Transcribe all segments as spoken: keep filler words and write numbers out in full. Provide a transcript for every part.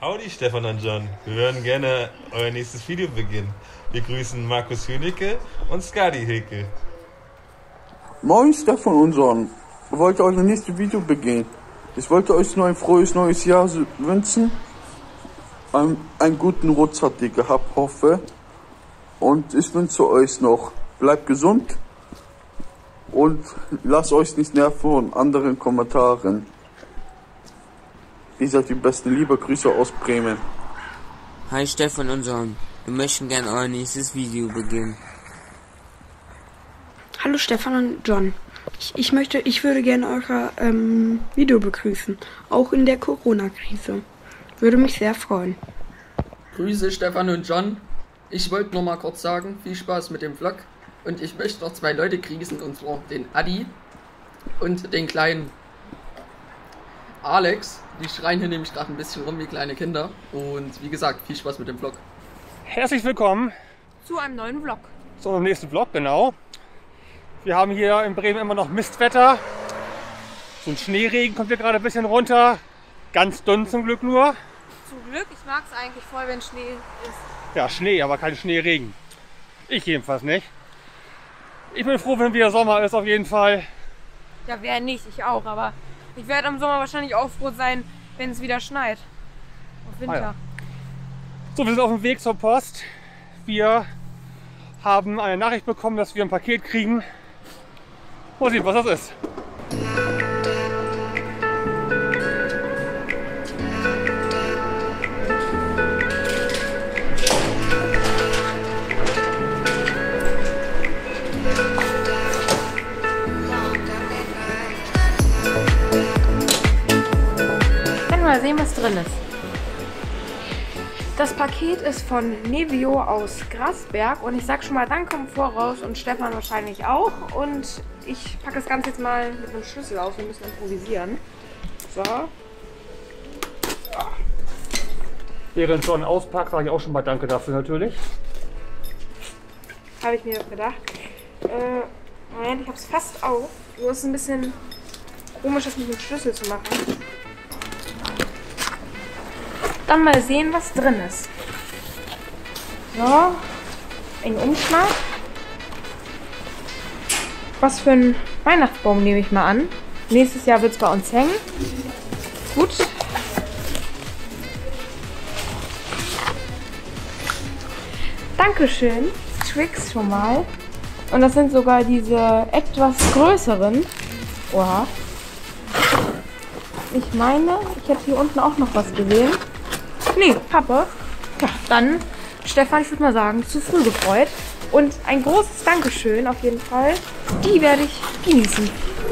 Howdy Stefan und John, wir würden gerne euer nächstes Video beginnen. Wir grüßen Markus Hünecke und Skadi Hilke. Moin Stefan und John, ich wollte euer nächstes Video beginnen. Ich wollte euch nur ein frohes neues Jahr wünschen. Einen, einen guten Rutsch habt ihr gehabt, hoffe. Und ich wünsche euch noch, bleibt gesund und lasst euch nicht nerven von anderen Kommentaren. Ihr seid die besten, liebe Grüße aus Bremen. Hi Stefan und John, wir möchten gerne euer nächstes Video beginnen. Hallo Stefan und John, ich, ich möchte, ich würde gerne euer ähm, Video begrüßen, auch in der Corona-Krise. Würde mich sehr freuen. Grüße Stefan und John. Ich wollte nur mal kurz sagen, viel Spaß mit dem Vlog. Und ich möchte noch zwei Leute grüßen, und zwar den Adi und den kleinen Alex. Die schreien hier nämlich gerade ein bisschen rum wie kleine Kinder. Und wie gesagt, viel Spaß mit dem Vlog. Herzlich willkommen zu einem neuen Vlog. Zu unserem nächsten Vlog, genau. Wir haben hier in Bremen immer noch Mistwetter. So ein Schneeregen kommt hier gerade ein bisschen runter. Ganz dünn zum Glück nur. Zum Glück, ich mag es eigentlich voll, wenn Schnee ist. Ja, Schnee, aber kein Schneeregen. Ich jedenfalls nicht. Ich bin froh, wenn wieder Sommer ist, auf jeden Fall. Ja, wer nicht, ich auch, aber ich werde im Sommer wahrscheinlich auch froh sein, wenn es wieder schneit. Auf Winter. Ah ja. So, wir sind auf dem Weg zur Post. Wir haben eine Nachricht bekommen, dass wir ein Paket kriegen. Mal sehen, was das ist. Mal sehen, was drin ist. Das Paket ist von Nevio aus Grasberg und ich sag schon mal Danke im Voraus und Stefan wahrscheinlich auch. Und ich packe das Ganze jetzt mal mit einem Schlüssel aus, wir müssen improvisieren. So. Während John auspackt, sage ich auch schon mal Danke dafür natürlich. Habe ich mir gedacht. Äh, Moment, ich habe es fast auf. Nur ist es ein bisschen komisch, das mit dem Schlüssel zu machen. Dann mal sehen, was drin ist. So, ein Umschlag. Was für ein Weihnachtsbaum nehme ich mal an. Nächstes Jahr wird es bei uns hängen. Gut. Dankeschön. Tricks schon mal. Und das sind sogar diese etwas größeren. Oha. Ich meine, ich hätte hier unten auch noch was gesehen. Nee, Pappe. Ja, dann, Stefan, ich würde mal sagen, zu früh gefreut. Und ein großes Dankeschön auf jeden Fall. Die werde ich genießen.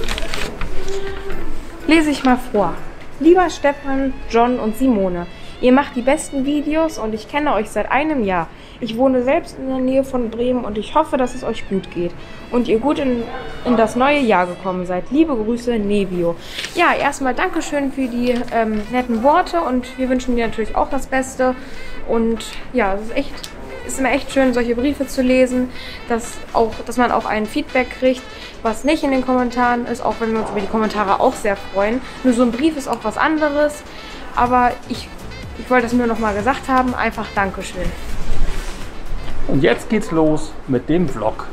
Lese ich mal vor. Lieber Stefan, John und Simone, ihr macht die besten Videos und ich kenne euch seit einem Jahr. Ich wohne selbst in der Nähe von Bremen und ich hoffe, dass es euch gut geht und ihr gut in, in das neue Jahr gekommen seid. Liebe Grüße, Nevio. Ja, erstmal Dankeschön für die ähm, netten Worte und wir wünschen dir natürlich auch das Beste. Und ja, es ist echt, ist immer echt schön, solche Briefe zu lesen, dass, auch, dass man auch ein Feedback kriegt, was nicht in den Kommentaren ist, auch wenn wir uns über die Kommentare auch sehr freuen. Nur so ein Brief ist auch was anderes, aber ich, ich wollte das nur noch mal gesagt haben. Einfach Dankeschön. Und jetzt geht's los mit dem Vlog.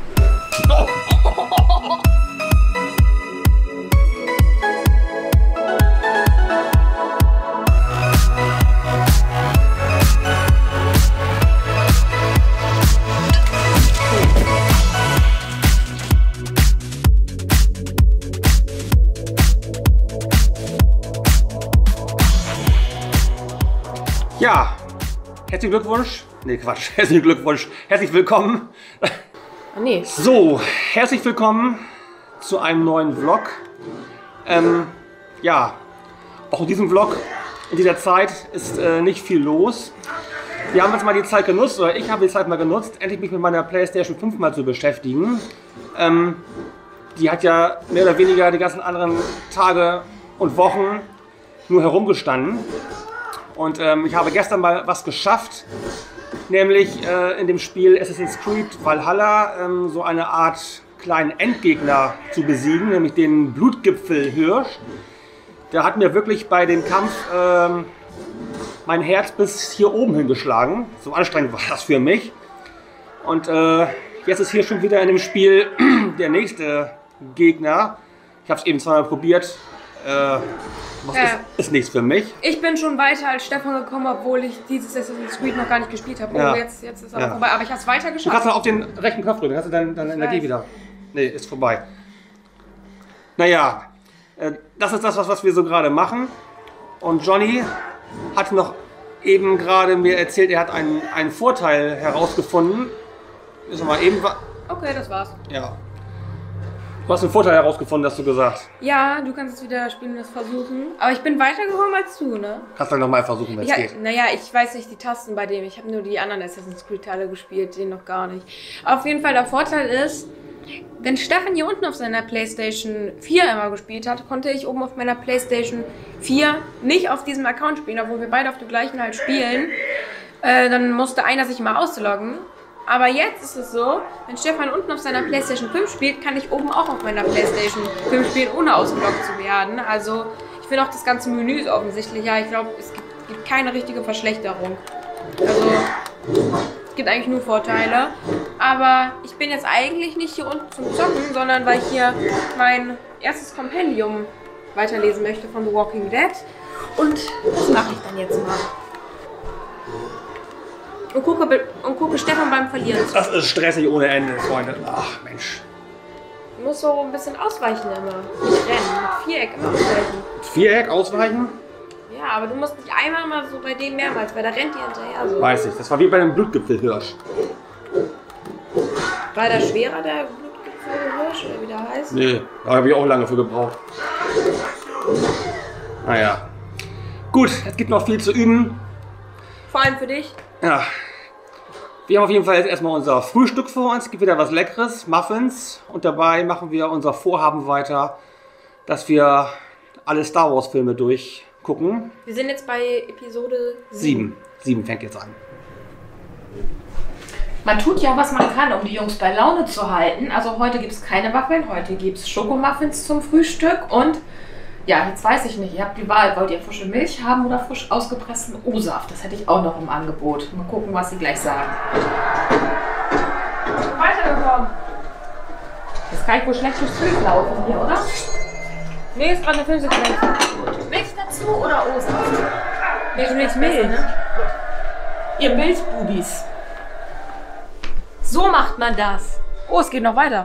Ja, herzlichen Glückwunsch. Nee, Quatsch. Herzlichen Glückwunsch. Herzlich willkommen. Nee. So, herzlich willkommen zu einem neuen Vlog. Ähm, ja, auch in diesem Vlog, in dieser Zeit ist äh, nicht viel los. Wir haben jetzt mal die Zeit genutzt, oder ich habe die Zeit mal genutzt, endlich mich mit meiner PlayStation fünf mal zu beschäftigen. Ähm, die hat ja mehr oder weniger die ganzen anderen Tage und Wochen nur herumgestanden. Und ähm, ich habe gestern mal was geschafft, nämlich äh, in dem Spiel Assassin's Creed Valhalla ähm, so eine Art kleinen Endgegner zu besiegen, nämlich den Blutgipfel Hirsch. Der hat mir wirklich bei dem Kampf ähm, mein Herz bis hier oben hingeschlagen. So anstrengend war das für mich. Und äh, jetzt ist hier schon wieder in dem Spiel der nächste Gegner. Ich habe es eben zweimal probiert. Äh, was Äh. ist, ist nichts für mich. Ich bin schon weiter als Stefan gekommen, obwohl ich dieses Assassin's Creed noch gar nicht gespielt habe. Oh, Ja. jetzt, jetzt ist aber Ja. vorbei. Aber ich habe es weiter Du kannst geschafft. noch auf den rechten Knopf drücken, dann hast du deine, deine Energie weiß. wieder. Nee, ist vorbei. Naja, äh, das ist das, was, was wir so gerade machen. Und Johnny hat noch eben gerade mir erzählt, er hat einen, einen Vorteil herausgefunden. Müssen wir mal eben... wa- Okay, das war's. Ja. Du hast einen Vorteil herausgefunden, hast du gesagt. Ja, du kannst es wieder spielen und es versuchen. Aber ich bin weitergekommen als du, ne? Kannst du dann nochmal versuchen, wenn es Ja, geht. naja, ich weiß nicht die Tasten bei dem. Ich habe nur die anderen Assassin's Creed Teile gespielt, den noch gar nicht. Auf jeden Fall, der Vorteil ist, wenn Stefan hier unten auf seiner PlayStation vier immer gespielt hat, konnte ich oben auf meiner PlayStation vier nicht auf diesem Account spielen, obwohl wir beide auf dem gleichen halt spielen. Äh, dann musste einer sich mal ausloggen. Aber jetzt ist es so, wenn Stefan unten auf seiner PlayStation fünf spielt, kann ich oben auch auf meiner PlayStation fünf spielen, ohne ausgeloggt zu werden. Also ich finde auch das ganze Menü ist offensichtlich. Ja, ich glaube, es gibt, gibt keine richtige Verschlechterung. Also es gibt eigentlich nur Vorteile. Aber ich bin jetzt eigentlich nicht hier unten zum Zocken, sondern weil ich hier mein erstes Kompendium weiterlesen möchte von The Walking Dead. Und das mache ich dann jetzt mal. Und gucke, und gucke Stefan beim Verlieren zu. Das ist stressig ohne Ende, Freunde. Ach, Mensch. Du musst so ein bisschen ausweichen immer. Nicht rennen. Mit Viereck immer ausweichen. Viereck ausweichen? Ja, aber du musst nicht einmal mal so bei dem mehrmals, weil da rennt die hinterher so. Weiß ich. Das war wie bei dem Blutgipfelhirsch. War der schwerer, der Blutgipfelhirsch, oder wie der heißt? Nee, da habe ich auch lange für gebraucht. Naja. Gut, es gibt noch viel zu üben. Vor allem für dich. Ja. Wir haben auf jeden Fall jetzt erstmal unser Frühstück vor uns. Es gibt wieder was Leckeres, Muffins. Und dabei machen wir unser Vorhaben weiter, dass wir alle Star Wars Filme durchgucken. Wir sind jetzt bei Episode sieben. Sieben. Sieben fängt jetzt an. Man tut ja, was man kann, um die Jungs bei Laune zu halten. Also heute gibt es keine Waffeln, heute gibt es Schokomuffins zum Frühstück. Und ja, jetzt weiß ich nicht, ihr habt die Wahl. Wollt ihr frische Milch haben oder frisch ausgepressten O-Saft? Das hätte ich auch noch im Angebot. Mal gucken, was sie gleich sagen. Weitergekommen. Jetzt kann ich wohl schlecht durchs Bild laufen hier, oder? Nee, ist gerade eine Filmsequenz. Milch dazu oder O-Saft? Du willst Milch, ne? Ihr Milchbubis. So macht man das. Oh, es geht noch weiter.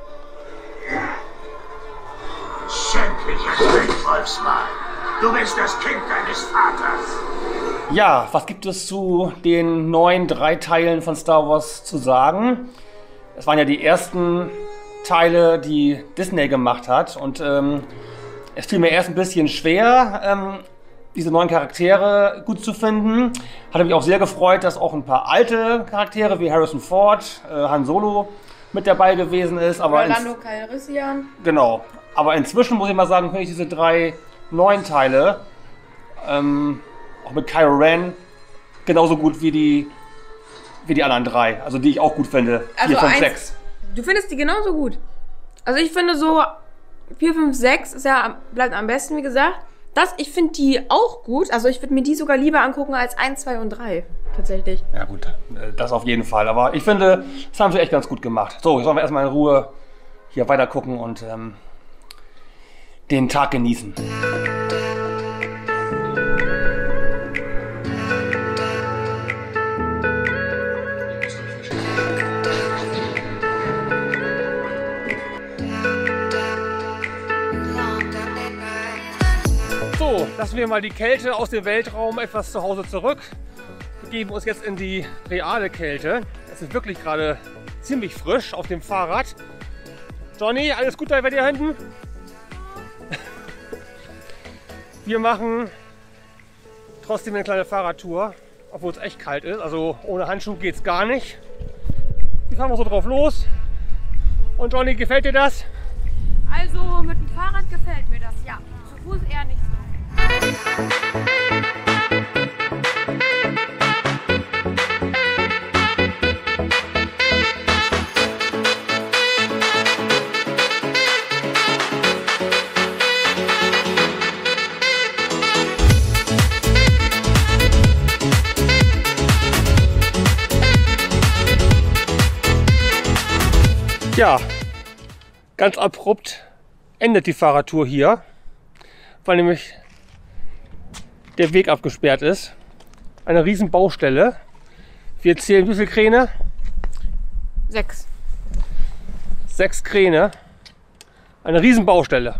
Schändlicher König-Wolfsmann. Du bist das Kind deines Vaters. Ja, was gibt es zu den neuen drei Teilen von Star Wars zu sagen? Es waren ja die ersten Teile, die Disney gemacht hat. Und ähm, es fiel mir erst ein bisschen schwer, ähm, diese neuen Charaktere gut zu finden. Hatte mich auch sehr gefreut, dass auch ein paar alte Charaktere wie Harrison Ford, äh, Han Solo mit dabei gewesen ist. Aber ins- Orlando Calrissian. Genau. Aber inzwischen muss ich mal sagen, finde ich diese drei neuen Teile, ähm, auch mit Kylo Ren, genauso gut wie die, wie die anderen drei. Also die ich auch gut finde. Also vier, fünf, eins- sechs. Du findest die genauso gut. Also ich finde so vier, fünf, sechs ist ja, am- bleibt am besten, wie gesagt. Das, ich finde die auch gut. Also ich würde mir die sogar lieber angucken als eins, zwei und drei. Tatsächlich. Ja gut, äh, das auf jeden Fall. Aber ich finde, das haben sie echt ganz gut gemacht. So, jetzt sollen wir erstmal in Ruhe hier weiter gucken und ähm, den Tag genießen. So, lassen wir mal die Kälte aus dem Weltraum etwas zu Hause zurück. Wir begeben uns jetzt in die reale Kälte. Es ist wirklich gerade ziemlich frisch auf dem Fahrrad. Johnny, alles gut da bei dir hinten? Wir machen trotzdem eine kleine Fahrradtour, obwohl es echt kalt ist. Also ohne Handschuh geht es gar nicht. Wir fahren mal so drauf los. Und Johnny, gefällt dir das? Also mit dem Fahrrad gefällt mir das, ja. Zu Fuß eher nicht so. Ja, ganz abrupt endet die Fahrradtour hier, weil nämlich der Weg abgesperrt ist. Eine riesen Baustelle. Wir zählen wie viele Kräne? Sechs. Sechs Kräne. Eine riesen Baustelle.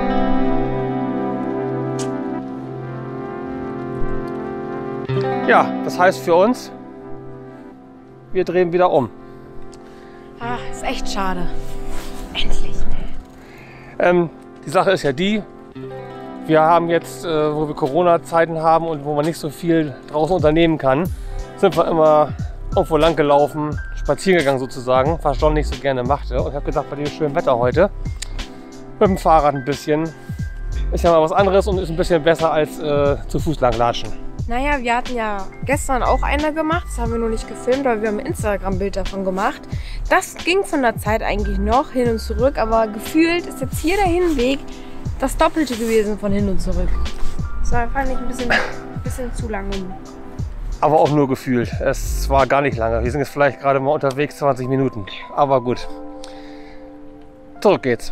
Ja, das heißt für uns, wir drehen wieder um. Ah, ist echt schade. Endlich. Ähm, die Sache ist ja die, wir haben jetzt, äh, wo wir Corona-Zeiten haben und wo man nicht so viel draußen unternehmen kann, sind wir immer irgendwo lang gelaufen, spazieren gegangen sozusagen, was John nicht so gerne machte. Und ich habe gedacht, bei dem schönen Wetter heute, mit dem Fahrrad ein bisschen, ist ja mal was anderes und ist ein bisschen besser als äh, zu Fuß lang latschen. Naja, wir hatten ja gestern auch eine gemacht, das haben wir nur nicht gefilmt, aber wir haben ein Instagram-Bild davon gemacht. Das ging von der Zeit eigentlich noch hin und zurück, aber gefühlt ist jetzt hier der Hinweg das Doppelte gewesen von hin und zurück. Das war, fand ich ein bisschen, ein bisschen zu lang. Aber auch nur gefühlt. Es war gar nicht lange. Wir sind jetzt vielleicht gerade mal unterwegs, zwanzig Minuten. Aber gut. Zurück geht's.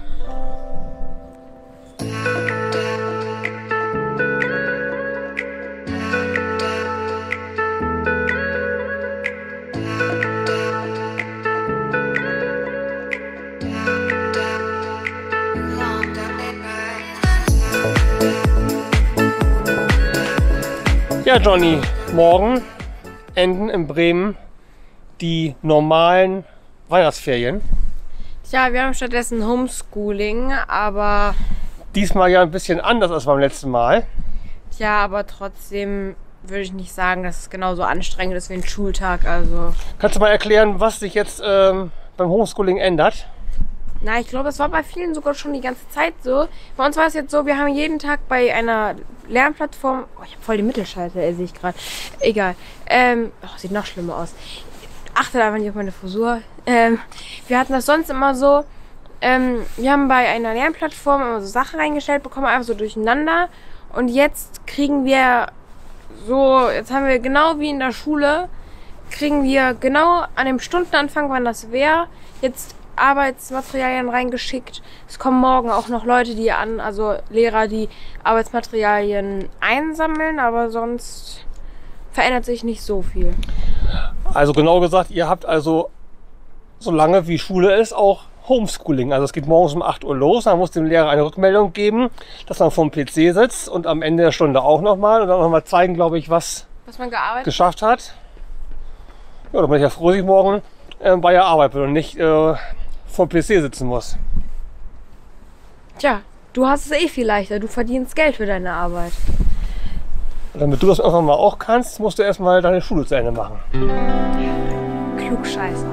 Ja, Johnny, morgen enden in Bremen die normalen Weihnachtsferien. Tja, wir haben stattdessen Homeschooling, aber... Diesmal ja ein bisschen anders als beim letzten Mal. Tja, aber trotzdem würde ich nicht sagen, dass es genauso anstrengend ist wie ein Schultag. Also. Kannst du mal erklären, was sich jetzt ähm, beim Homeschooling ändert? Na, ich glaube, es war bei vielen sogar schon die ganze Zeit so. Bei uns war es jetzt so, wir haben jeden Tag bei einer Lernplattform... Oh, ich habe voll die Mittelschalter, sehe ich gerade. Egal. Ähm, oh, sieht noch schlimmer aus. Achtet einfach nicht auf meine Frisur. Ähm, wir hatten das sonst immer so. Ähm, wir haben bei einer Lernplattform immer so Sachen reingestellt, bekommen einfach so durcheinander. Und jetzt kriegen wir so... Jetzt haben wir genau wie in der Schule, kriegen wir genau an dem Stundenanfang, wann das wäre, jetzt Arbeitsmaterialien reingeschickt. Es kommen morgen auch noch Leute, die an, also Lehrer, die Arbeitsmaterialien einsammeln, aber sonst verändert sich nicht so viel. Also genau gesagt, ihr habt also, solange wie Schule ist, auch Homeschooling. Also es geht morgens um acht Uhr los, dann muss dem Lehrer eine Rückmeldung geben, dass man vor dem P C sitzt und am Ende der Stunde auch nochmal und dann nochmal zeigen, glaube ich, was, was man gearbeitet geschafft hat. Ja, da bin ich ja froh, dass ich morgen äh, bei der Arbeit bin und nicht äh, vor dem P C sitzen muss. Tja, du hast es eh viel leichter. Du verdienst Geld für deine Arbeit. Und damit du das irgendwann mal auch kannst, musst du erstmal deine Schule zu Ende machen. Klugscheißer.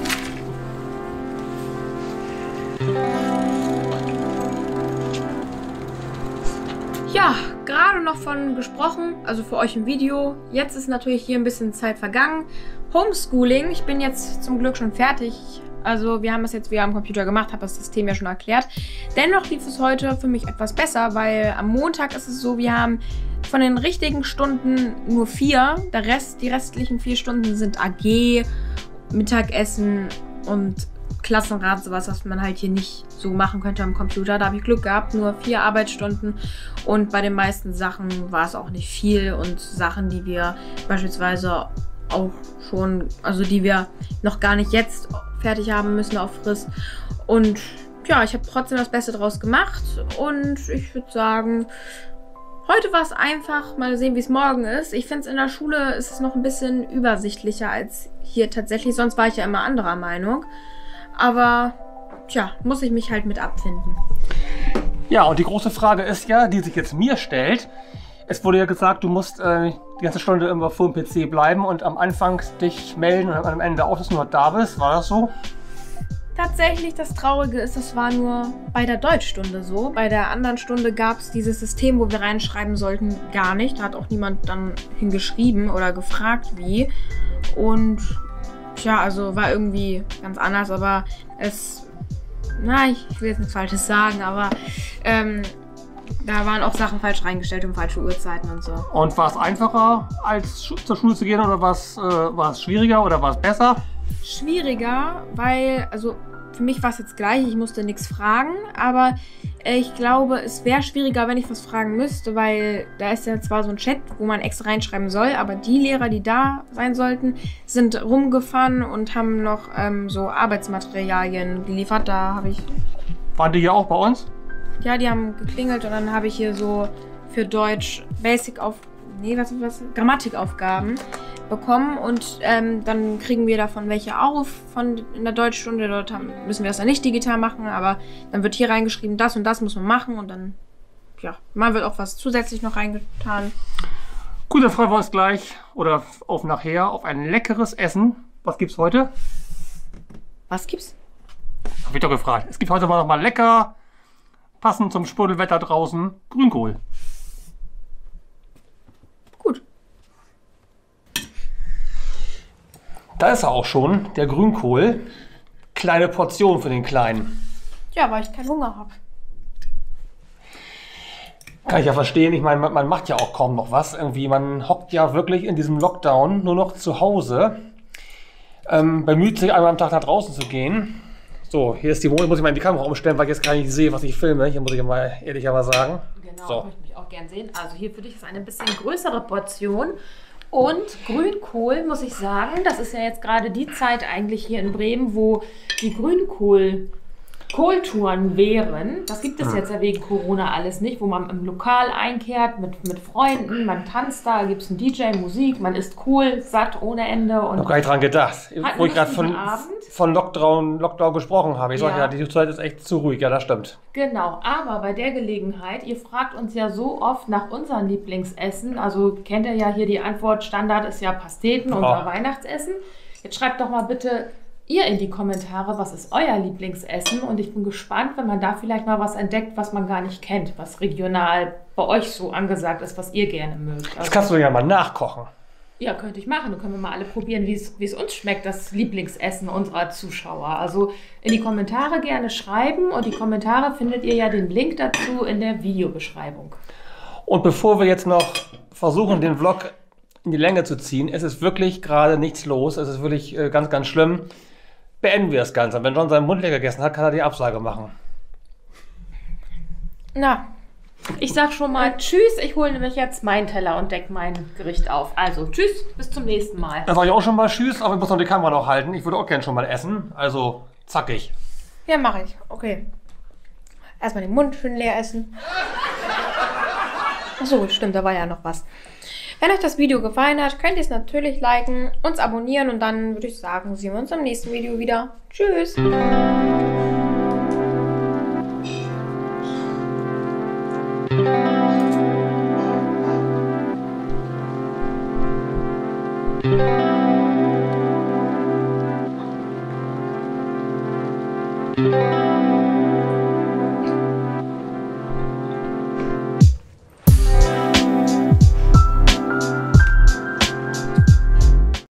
Ja, gerade noch von gesprochen, also für euch im Video. Jetzt ist natürlich hier ein bisschen Zeit vergangen. Homeschooling, ich bin jetzt zum Glück schon fertig. Also wir haben es jetzt wieder am Computer gemacht, habe das System ja schon erklärt. Dennoch lief es heute für mich etwas besser, weil am Montag ist es so, wir haben von den richtigen Stunden nur vier. Der Rest, die restlichen vier Stunden sind A G, Mittagessen und Klassenrat, sowas, was man halt hier nicht so machen könnte am Computer. Da habe ich Glück gehabt, nur vier Arbeitsstunden und bei den meisten Sachen war es auch nicht viel und Sachen, die wir beispielsweise auch schon, also die wir noch gar nicht jetzt fertig haben müssen auf Frist. Und ja, ich habe trotzdem das Beste draus gemacht und ich würde sagen, heute war es einfach. Mal sehen, wie es morgen ist. Ich finde es in der Schule ist es noch ein bisschen übersichtlicher als hier tatsächlich. Sonst war ich ja immer anderer Meinung. Aber tja, muss ich mich halt mit abfinden. Ja, und die große Frage ist ja, die sich jetzt mir stellt. Es wurde ja gesagt, du musst äh, die ganze Stunde immer vor dem P C bleiben und am Anfang dich melden und am Ende auch, dass du noch da bist. War das so? Tatsächlich, das Traurige ist, das war nur bei der Deutschstunde so. Bei der anderen Stunde gab es dieses System, wo wir reinschreiben sollten, gar nicht. Da hat auch niemand dann hingeschrieben oder gefragt, wie. Und tja, also war irgendwie ganz anders, aber es... Na, ich, ich will jetzt nichts Falsches sagen, aber... Ähm, da waren auch Sachen falsch reingestellt um falsche Uhrzeiten und so. Und war es einfacher, als zur Schule zu gehen, oder war es, äh, war es schwieriger oder war es besser? Schwieriger, weil, also für mich war es jetzt gleich, ich musste nichts fragen, aber äh, ich glaube, es wäre schwieriger, wenn ich was fragen müsste, weil da ist ja zwar so ein Chat, wo man extra reinschreiben soll, aber die Lehrer, die da sein sollten, sind rumgefahren und haben noch ähm, so Arbeitsmaterialien geliefert. Da habe ich... Waren die hier auch bei uns? Ja, die haben geklingelt und dann habe ich hier so für Deutsch Basic auf... Nee, was, was? Grammatikaufgaben bekommen und ähm, dann kriegen wir davon welche auf von in der Deutschstunde. Dort haben, müssen wir das dann nicht digital machen, aber dann wird hier reingeschrieben, das und das muss man machen und dann, ja, mal wird auch was zusätzlich noch reingetan. Gut, dann freuen wir uns gleich oder auf nachher auf ein leckeres Essen. Was gibt's heute? Was gibt's? Hab ich doch gefragt. Es gibt heute mal noch mal lecker, passend zum Sprudelwetter draußen, Grünkohl. Gut. Da ist er auch schon, der Grünkohl. Kleine Portion für den Kleinen. Ja, weil ich keinen Hunger habe. Kann ich ja verstehen. Ich meine, man, man macht ja auch kaum noch was. Irgendwie, man hockt ja wirklich in diesem Lockdown nur noch zu Hause. Ähm, bemüht sich einmal am Tag nach draußen zu gehen. So, hier ist die Wohnung. Muss ich mal die Kamera umstellen, weil ich jetzt gar nicht sehe, was ich filme. Hier muss ich mal ehrlich aber sagen. Genau, so. möchte ich auch gern sehen. Also hier für dich ist eine bisschen größere Portion. Und Grünkohl, muss ich sagen, das ist ja jetzt gerade die Zeit eigentlich hier in Bremen, wo die Grünkohl Kohltouren wären. Das gibt es jetzt ja wegen Corona alles nicht, wo man im Lokal einkehrt mit, mit Freunden, man tanzt da, gibt es einen D J, Musik, man isst Kohl, satt ohne Ende. Und noch gar nicht dran gedacht, Hat wo ich gerade einen von, Abend. von Lockdown, Lockdown gesprochen habe. Ich Ja. sage ja, die Zeit ist echt zu ruhig. Ja, das stimmt. Genau, aber bei der Gelegenheit, ihr fragt uns ja so oft nach unseren Lieblingsessen, also kennt ihr ja hier die Antwort, Standard ist ja Pasteten, Ja. unser Weihnachtsessen. Jetzt schreibt doch mal bitte ihr in die Kommentare, was ist euer Lieblingsessen, und ich bin gespannt, wenn man da vielleicht mal was entdeckt, was man gar nicht kennt, was regional bei euch so angesagt ist, was ihr gerne mögt. Das Also, kannst du ja mal nachkochen. ja, könnte ich machen. Dann können wir mal alle probieren, wie es wie es uns schmeckt, das Lieblingsessen unserer Zuschauer. Also in die Kommentare gerne schreiben, und die Kommentare findet ihr ja den Link dazu in der Videobeschreibung. Und bevor wir jetzt noch versuchen, den Vlog in die Länge zu ziehen, es ist wirklich gerade nichts los. Es ist wirklich äh, ganz, ganz schlimm. Beenden wir das Ganze. Wenn John seinen Mund leer gegessen hat, kann er die Absage machen. Na, ich sag schon mal Tschüss. Ich hole nämlich jetzt meinen Teller und decke mein Gericht auf. Also Tschüss, bis zum nächsten Mal. Dann sage ich auch schon mal Tschüss, aber ich muss noch die Kamera noch halten. Ich würde auch gerne schon mal essen. Also zackig. Ja, mache ich. Okay. Erstmal den Mund schön leer essen. Achso, stimmt, da war ja noch was. Wenn euch das Video gefallen hat, könnt ihr es natürlich liken, uns abonnieren, und dann würde ich sagen, sehen wir uns im nächsten Video wieder. Tschüss! Thank you.